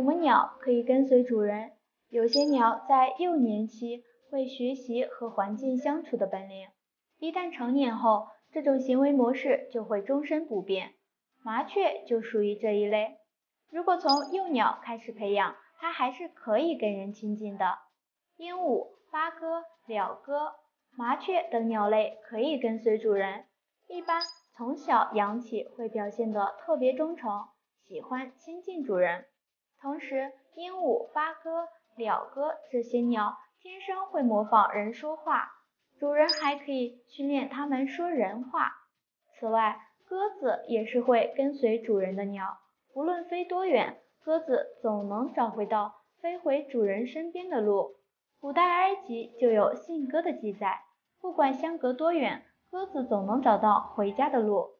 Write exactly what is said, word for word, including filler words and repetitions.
么鸟可以跟随主人？有些鸟在幼年期会学习和环境相处的本领，一旦成年后，这种行为模式就会终身不变。麻雀就属于这一类。如果从幼鸟开始培养，它还是可以跟人亲近的。鹦鹉、八哥、鹩哥、麻雀等鸟类可以跟随主人，一般从小养起会表现得特别忠诚，喜欢亲近主人。同时，鹦鹉、八哥、鹩哥这些鸟天生会模仿人说话，主人还可以训练它们说人话。此外，鸽子也是会跟随主人的鸟，无论飞多远，鸽子总能找回到飞回主人身边的路。古代埃及就有信鸽的记载，不管相隔多远，鸽子总能找到回家的路。